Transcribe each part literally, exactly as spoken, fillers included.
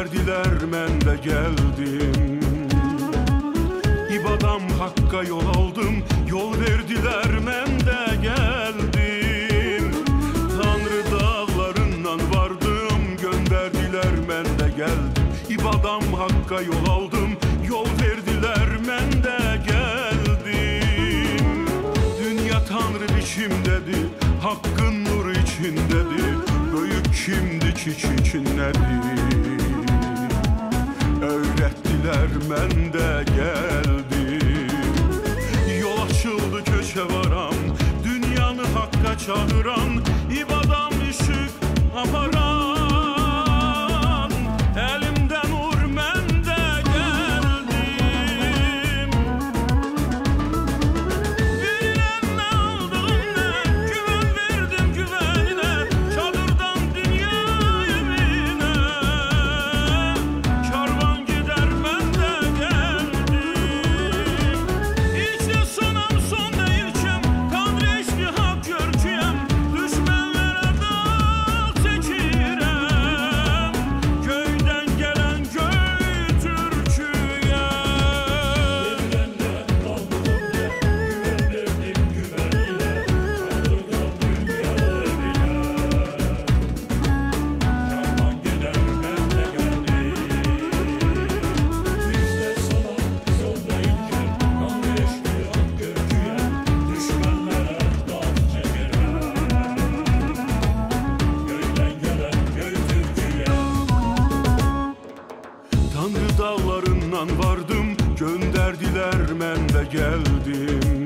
gönderdiler, mən də gəldim. İbadam Hakka yol aldım, yol verdiler, mən də gəldim. Tanrı dağlarından vardım, gönderdiler, mən də gəldim. İbadam Hakka yol aldım, yol verdiler, mən də gəldim. Dünya Tanrı biçimdedir, Hakkın nuru içindedir. Böyük kimdi ki kiçinədir. Öğrettiler, mən də gəldim. Yol açıldı, köçə varam, dünyanı Hakka çağıran. İbadam ışık aparan, elimden nur, mən də gəldim. Bilirəm nə aldığım nə, güvən verdim güvənine. Çadırdan dünya evine, karvan gider, mən də gəldim. İçdə sonam, son deyilkəm, Tanrı eşli hak görküyəm. Düşmənlərə dal çəkirəm, göydən gələn göy türküyəm. Tanrı dağlarından vardım, gönderdiler, mən də gəldim.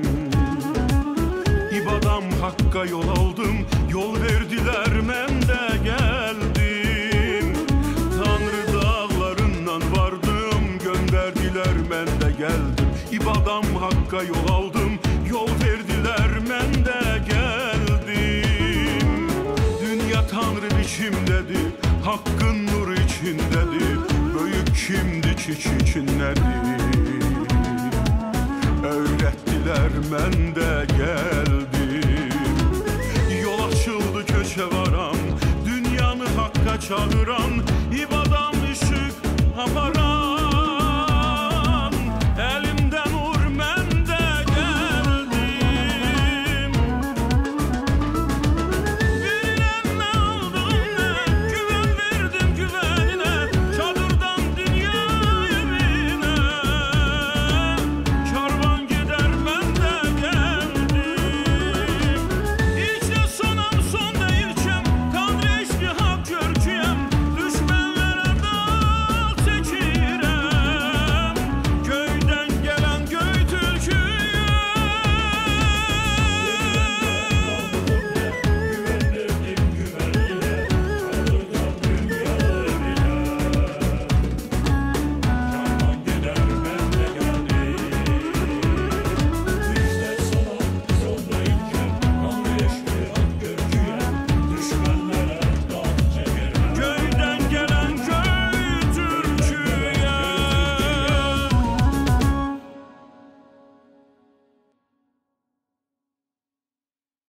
İbadam Hakka yol aldım, yol verdiler, mən də gəldim. Tanrı dağlarından vardım, gönderdiler, mən də gəldim. İbadam Hakka yol aldım, yol verdiler, mən də gəldim. Dünya Tanrı biçimdedir, Hakkın nuru içindedir. Böyük kimdi ki kiçinədir. Öğrettiler, mən də gəldim. Yol açıldı, köçə varam, dünyanı Hakka çağıran. İbadam